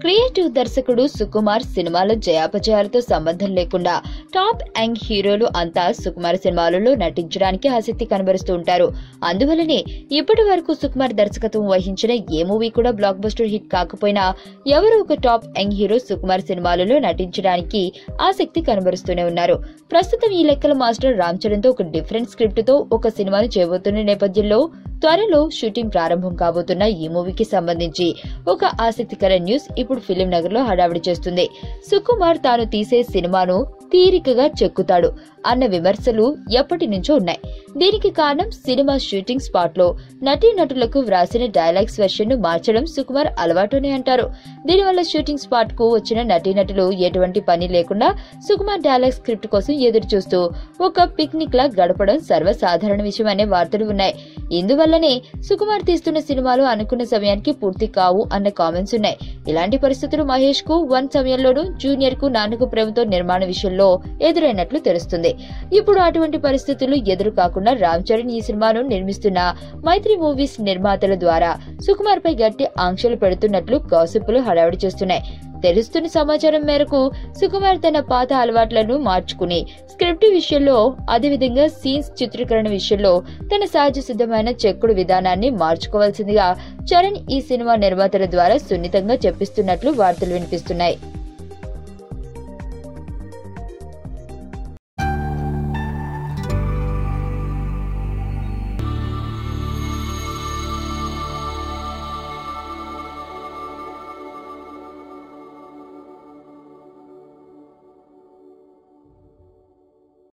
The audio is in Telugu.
క్రియేటివ్ దర్శకుడు సుకుమార్ సినిమాల జయాపజయాలతో సంబంధం లేకుండా టాప్ యంగ్ హీరోలు అంతా సుకుమార్ సినిమాలలో నటించడానికి ఆసక్తి కనబరుస్తూ ఉంటారు. అందువల్లనే ఇప్పటి వరకు సుకుమార్ దర్శకత్వం వహించిన ఏ మూవీ కూడా బ్లాక్ బస్టర్ హిట్ కాకపోయినా ఎవరో ఒక టాప్ యంగ్ హీరో సుకుమార్ సినిమాలలో నటించడానికి ఆసక్తి కనబరుస్తూనే ఉన్నారు. ప్రస్తుతం ఈ లెక్కల మాస్టర్ రామ్ చరణ్ తో ఒక డిఫరెంట్ స్క్రిప్ట్ తో ఒక సినిమాను చేయబోతున్న నేపథ్యంలో త్వరలో షూటింగ్ ప్రారంభం కాబోతున్న ఈ మూవీకి సంబంధించి ఒక ఆసక్తికర న్యూస్ ఇప్పుడు ఫిలిం నగర్ లో హడావిడి చేస్తుంది. సుకుమార్ తాను తీసే సినిమాను తీరికగా చెక్కుతాడు అన్న విమర్శలు ఎప్పటి నుంచో ఉన్నాయి. దీనికి కారణం సినిమా షూటింగ్ స్పాట్ లో నటీనటులకు వ్రాసిన డైలాగ్స్ వెర్షన్ ను మార్చడం సుకుమార్ అలవాటునే అంటారు. దీనివల్ల షూటింగ్ స్పాట్ కు వచ్చిన నటీనటులు ఎటువంటి పని లేకుండా సుకుమార్ డైలాగ్ స్క్రిప్ట్ కోసం ఎదురు చూస్తూ ఒక పిక్నిక్ లా గడపడం సర్వసాధారణ విషయం అనే వార్తలు ఉన్నాయి. ఇందువల్లనే సుకుమార్ తీస్తున్న సినిమాలు అనుకున్న సమయానికి పూర్తి కావు అన్న కామెంట్స్ ఉన్నాయి. ఇలాంటి పరిస్థితులు మహేష్ కు వన్ సమయంలోనూ జూనియర్ కు నాన్నకు ప్రేమతో నిర్మాణ విషయంలో ఎదురైనట్లు తెలుస్తుంది. ఇప్పుడు అటువంటి పరిస్థితులు ఎదురు కాకుండా రామ్ చరణ్ ఈ సినిమాను నిర్మిస్తున్న మైత్రి మూవీస్ నిర్మాతల ద్వారా సుకుమార్ పై గట్టి ఆంక్షలు పెడుతున్నట్లు గాసిప్పులు హడావిడి చేస్తున్నాయి. తెలుస్తున్న సమాచారం మేరకు సుకుమార్ తన పాత అలవాట్లను మార్చుకుని స్క్రిప్ట్ విషయంలో, అదేవిధంగా సీన్స్ చిత్రీకరణ విషయంలో తన సహజ సిద్ధమైన చెక్కుడు విధానాన్ని మార్చుకోవాల్సిందిగా చరణ్ ఈ సినిమా నిర్మాతల ద్వారా సున్నితంగా చెప్పిస్తున్నట్లు వార్తలు వినిపిస్తున్నాయి.